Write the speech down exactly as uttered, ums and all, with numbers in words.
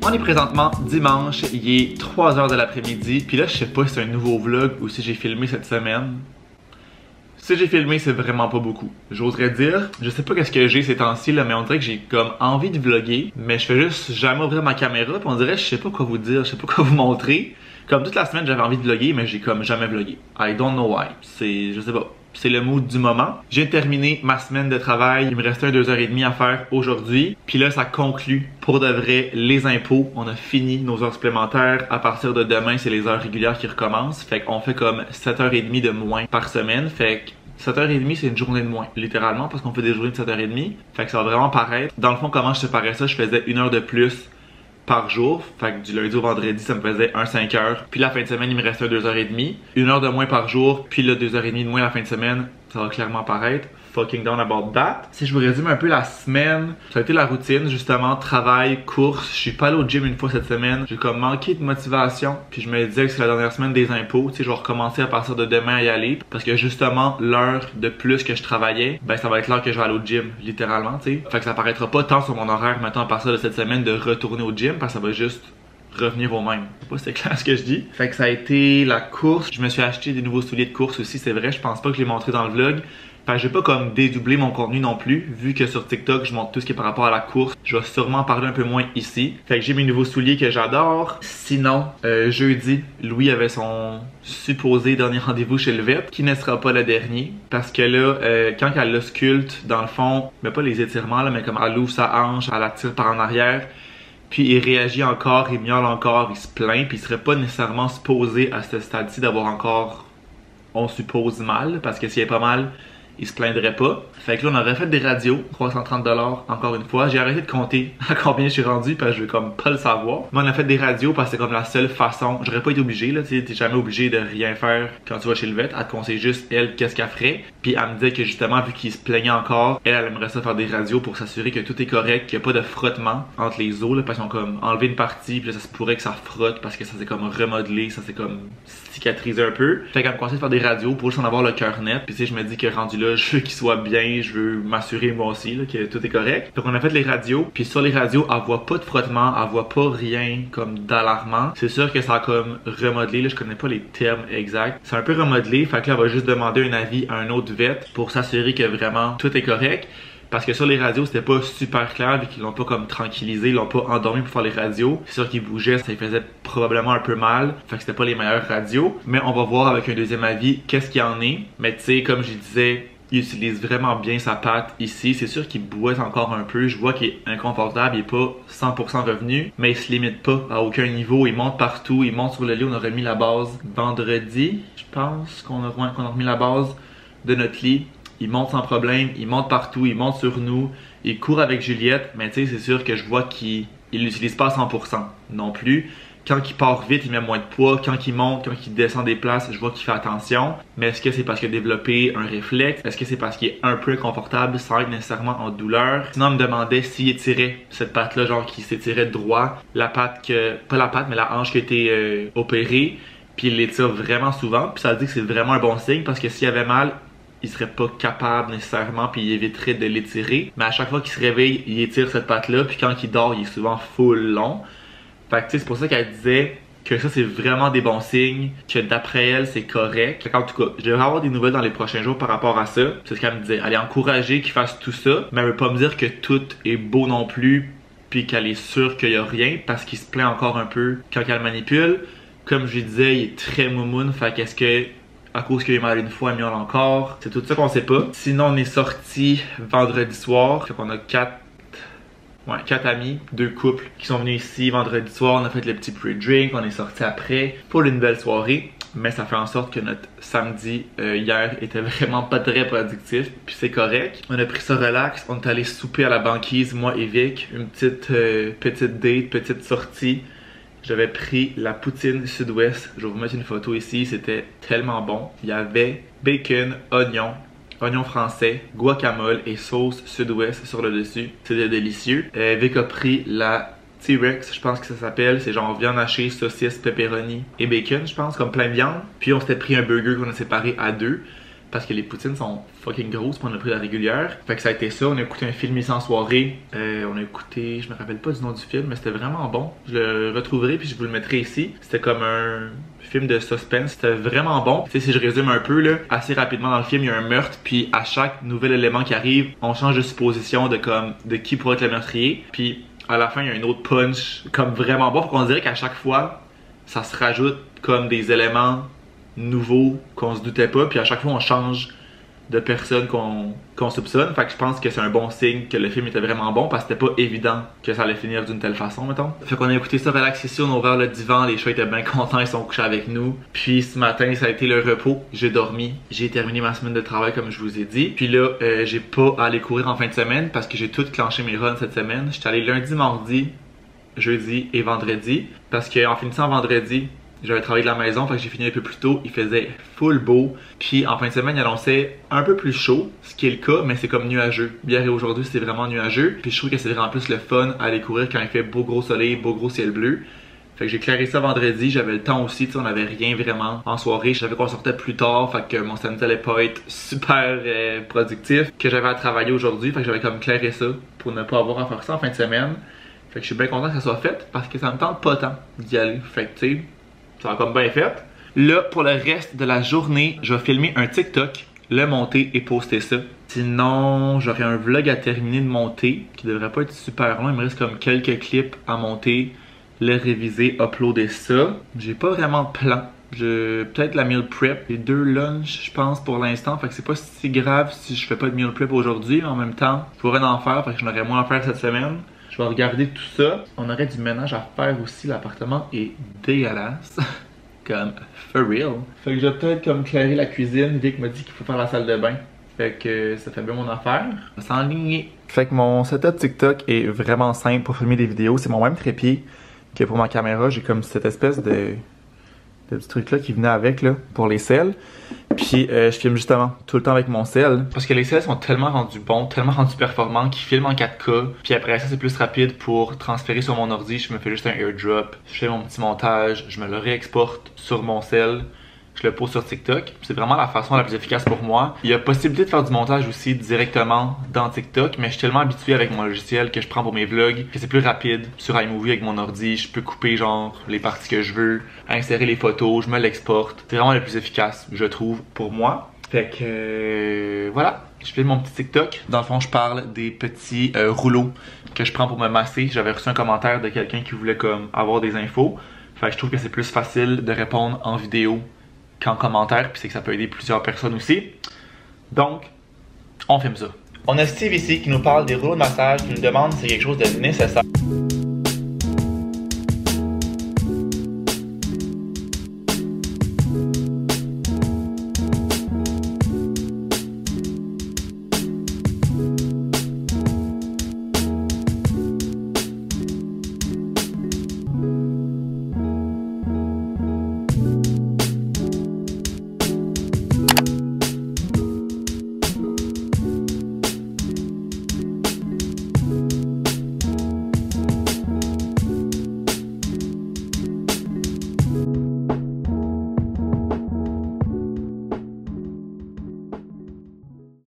On est présentement dimanche, il est trois heures de l'après-midi, puis là je sais pas si c'est un nouveau vlog ou si j'ai filmé cette semaine. Si j'ai filmé, c'est vraiment pas beaucoup. J'oserais dire, je sais pas qu'est-ce que j'ai ces temps-ci là, mais on dirait que j'ai comme envie de vlogger, mais je fais juste jamais ouvrir ma caméra, puis on dirait je sais pas quoi vous dire, je sais pas quoi vous montrer. Comme toute la semaine j'avais envie de vlogger, mais j'ai comme jamais vlogué. I don't know why. C'est, je sais pas. C'est le mood du moment. J'ai terminé ma semaine de travail. Il me restait un deux heures trente à faire aujourd'hui. Puis là, ça conclut pour de vrai les impôts. On a fini nos heures supplémentaires. À partir de demain, c'est les heures régulières qui recommencent. Fait qu'on fait comme sept heures trente de moins par semaine. Fait que sept heures trente, c'est une journée de moins, littéralement, parce qu'on fait des journées de sept heures trente. Fait que ça va vraiment paraître. Dans le fond, comment je séparais ça, je faisais une heure de plus par jour, fait que du lundi au vendredi ça me faisait un cinq heures, puis la fin de semaine il me restait un deux heures trente, une heure de moins par jour, puis le deux heures trente de moins la fin de semaine, ça va clairement paraître. Fucking down about that. Si je vous résume un peu la semaine, ça a été la routine, justement, travail, course. Je suis pas allé au gym une fois cette semaine. J'ai comme manqué de motivation. Puis je me disais que c'est la dernière semaine des impôts. Tu sais, je vais recommencer à partir de demain à y aller. Parce que justement, l'heure de plus que je travaillais, ben ça va être l'heure que je vais aller au gym, littéralement, tu sais. Fait que ça paraîtra pas tant sur mon horaire maintenant à partir de cette semaine de retourner au gym, parce que ça va juste revenir au même. Je sais pas si c'est clair ce que je dis. Fait que ça a été la course. Je me suis acheté des nouveaux souliers de course aussi, c'est vrai. Je pense pas que je l'ai montré dans le vlog. Fait que je vais pas comme dédoubler mon contenu non plus, vu que sur TikTok, je montre tout ce qui est par rapport à la course. Je vais sûrement parler un peu moins ici. Fait que j'ai mes nouveaux souliers que j'adore. Sinon, euh, jeudi, Louis avait son supposé dernier rendez-vous chez le vet, qui ne sera pas le dernier. Parce que là, euh, quand elle l'ausculte, dans le fond, mais pas les étirements, là, mais comme elle ouvre sa hanche, elle la tire par en arrière. Puis il réagit encore, il miaule encore, il se plaint, puis il serait pas nécessairement supposé à ce stade-ci d'avoir encore, on suppose, mal, parce que s'il est pas mal, il se plaindrait pas. Fait que là, on aurait fait des radios, trois cent trente dollars encore une fois. J'ai arrêté de compter à combien je suis rendu parce que je veux comme pas le savoir. Mais on a fait des radios parce que c'est comme la seule façon. J'aurais pas été obligé, là, tu sais, t'es jamais obligé de rien faire quand tu vas chez le vet. Elle te conseille juste, elle, qu'est-ce qu'elle ferait. Puis elle me disait que justement, vu qu'il se plaignait encore, elle, elle aimerait ça faire des radios pour s'assurer que tout est correct, qu'il n'y a pas de frottement entre les os, là, parce qu'ils ont comme enlevé une partie, puis là, ça se pourrait que ça frotte parce que ça s'est comme remodelé, ça s'est comme cicatrisé un peu. Fait qu'elle me conseille de faire des radios pour juste en avoir le cœur net. Puis tu sais, je me dis que rendu là, je veux qu'il soit bien, je veux m'assurer moi aussi là, que tout est correct. Donc on a fait les radios, puis sur les radios, elle voit pas de frottement, elle voit pas rien comme d'alarmant. C'est sûr que ça a comme remodelé, là, je connais pas les termes exacts. C'est un peu remodelé, fait que là, elle va juste demander un avis à un autre vet pour s'assurer que vraiment tout est correct. Parce que sur les radios, c'était pas super clair, vu qu'ils l'ont pas comme tranquillisé, ils l'ont pas endormi pour faire les radios. C'est sûr qu'ils bougeaient, ça lui faisait probablement un peu mal. Fait que c'était pas les meilleures radios. Mais on va voir avec un deuxième avis qu'est-ce qu'il y en est. Mais tu sais, comme je disais, il utilise vraiment bien sa patte ici. C'est sûr qu'il boite encore un peu. Je vois qu'il est inconfortable, il est pas cent pour cent revenu. Mais il se limite pas à aucun niveau. Il monte partout, il monte sur le lit. On a remis la base vendredi, je pense qu'on a, qu'on a remis la base de notre lit. Il monte sans problème, il monte partout, il monte sur nous, il court avec Juliette, mais tu sais, c'est sûr que je vois qu'il l'utilise pas à cent pour cent non plus. Quand il part vite, il met moins de poids. Quand il monte, quand il descend des places, je vois qu'il fait attention. Mais est-ce que c'est parce qu'il a développé un réflexe? Est-ce que c'est parce qu'il est un peu inconfortable sans être nécessairement en douleur? Sinon, on me demandait s'il étirait cette patte-là, genre qu'il s'étirait droit. La patte que, pas la patte, mais la hanche qui a été euh, opérée. Puis il l'étire vraiment souvent. Puis ça veut dire que c'est vraiment un bon signe parce que s'il avait mal, il serait pas capable nécessairement, puis il éviterait de l'étirer. Mais à chaque fois qu'il se réveille, il étire cette patte-là, puis quand il dort, il est souvent full long. Fait que tu sais, c'est pour ça qu'elle disait que ça, c'est vraiment des bons signes, que d'après elle, c'est correct. Fait qu'en tout cas, je devrais avoir des nouvelles dans les prochains jours par rapport à ça. C'est ce qu'elle me disait. Elle est encouragée qu'il fasse tout ça, mais elle veut pas me dire que tout est beau non plus, puis qu'elle est sûre qu'il y a rien, parce qu'il se plaint encore un peu quand elle manipule. Comme je lui disais, il est très moumoune, fait qu'est-ce que à cause qu'il est mal une fois, il miaule encore. C'est tout ça qu'on sait pas. Sinon, on est sorti vendredi soir. Fait qu'on a quatre, ouais, quatre amis, deux couples qui sont venus ici vendredi soir. On a fait le petit pre-drink. On est sorti après pour une belle soirée. Mais ça fait en sorte que notre samedi euh, hier était vraiment pas très productif. Puis c'est correct. On a pris ça relax. On est allé souper à la banquise, moi et Vic. Une petite, euh, petite date, petite sortie. J'avais pris la poutine sud-ouest. Je vais vous mettre une photo ici. C'était tellement bon. Il y avait bacon, oignon, oignon français, guacamole et sauce sud-ouest sur le dessus. C'était délicieux. Euh, Vic a pris la T-Rex, je pense que ça s'appelle. C'est genre viande hachée, saucisse, pepperoni et bacon, je pense, comme plein de viande. Puis on s'était pris un burger qu'on a séparé à deux. parce que les poutines sont fucking grosses pour on a pris la régulière. Fait que ça a été ça, on a écouté un film ici en soirée. Euh, on a écouté, je me rappelle pas du nom du film, mais c'était vraiment bon. Je le retrouverai puis je vous le mettrai ici. C'était comme un film de suspense, c'était vraiment bon. Tu sais, si je résume un peu là, assez rapidement dans le film, il y a un meurtre, puis à chaque nouvel élément qui arrive, on change de supposition de comme de qui pourrait être le meurtrier. Puis à la fin, il y a un autre punch comme vraiment bon. Faut qu'on dirait qu'à chaque fois, ça se rajoute comme des éléments nouveaux qu'on se doutait pas, puis à chaque fois on change de personnes qu'on qu'on soupçonne. Fait que je pense que c'est un bon signe que le film était vraiment bon parce que c'était pas évident que ça allait finir d'une telle façon, mettons. Fait qu'on a écouté ça relax ici, on a ouvert le divan, les chats étaient bien contents, ils sont couchés avec nous. Puis ce matin, ça a été le repos, j'ai dormi, j'ai terminé ma semaine de travail comme je vous ai dit. Puis là, euh, j'ai pas à aller courir en fin de semaine parce que j'ai tout clenché mes runs cette semaine. J'étais allé lundi, mardi, jeudi et vendredi parce qu'en finissant vendredi, j'avais travaillé de la maison, fait que j'ai fini un peu plus tôt, il faisait full beau. Puis en fin de semaine, il annonçait un peu plus chaud, ce qui est le cas, mais c'est comme nuageux. Hier et aujourd'hui, c'est vraiment nuageux. Puis je trouve que c'est vraiment plus le fun à aller courir quand il fait beau gros soleil, beau gros ciel bleu. Fait que j'ai clairé ça vendredi, j'avais le temps aussi, tu sais, on avait rien vraiment en soirée. Je savais qu'on sortait plus tard, fait que mon samedi allait pas être super euh, productif, que j'avais à travailler aujourd'hui. Fait que j'avais comme clairé ça pour ne pas avoir à faire ça en fin de semaine. Fait que je suis bien content que ça soit fait parce que ça me tente pas tant d'y aller. Fait que tu sais, ça va comme bien fait. Là, pour le reste de la journée, je vais filmer un TikTok, le monter et poster ça. Sinon, j'aurai un vlog à terminer de monter qui devrait pas être super long. Il me reste comme quelques clips à monter, le réviser, uploader ça. J'ai pas vraiment de plan. Je peut-être la meal prep, les deux lunchs, je pense, pour l'instant. Fait que c'est pas si grave si je fais pas de meal prep aujourd'hui. Mais en même temps, je pourrais en faire, fait que j'en aurais moins à faire cette semaine. Je vais regarder tout ça. On aurait du ménage à faire aussi. L'appartement est dégueulasse. Comme, for real. Fait que je vais peut-être comme clairer la cuisine. Vic m'a dit qu'il faut faire la salle de bain. Fait que ça fait bien mon affaire. On va s'enligner. Fait que mon setup TikTok est vraiment simple pour filmer des vidéos. C'est mon même trépied que pour ma caméra. J'ai comme cette espèce de... de petit truc là qui venait avec là pour les selles. Puis euh, je filme justement tout le temps avec mon sel. Parce que les selles sont tellement rendus bons, tellement rendus performants qu'ils filment en quatre K. Puis après ça c'est plus rapide pour transférer sur mon ordi. Je me fais juste un airdrop. Je fais mon petit montage. Je me le réexporte sur mon sel. Je le pose sur TikTok. C'est vraiment la façon la plus efficace pour moi. Il y a possibilité de faire du montage aussi directement dans TikTok, mais je suis tellement habitué avec mon logiciel que je prends pour mes vlogs que c'est plus rapide. Sur iMovie avec mon ordi, je peux couper genre les parties que je veux, insérer les photos, je me l'exporte. C'est vraiment le plus efficace, je trouve, pour moi. Fait que euh, voilà, je fais mon petit TikTok. Dans le fond, je parle des petits euh, rouleaux que je prends pour me masser. J'avais reçu un commentaire de quelqu'un qui voulait comme avoir des infos. Fait que je trouve que c'est plus facile de répondre en vidéo qu'en commentaire, puis c'est que ça peut aider plusieurs personnes aussi. Donc, on filme ça. On a Steve ici qui nous parle des rouleaux de massage, qui nous demande si c'est quelque chose de nécessaire.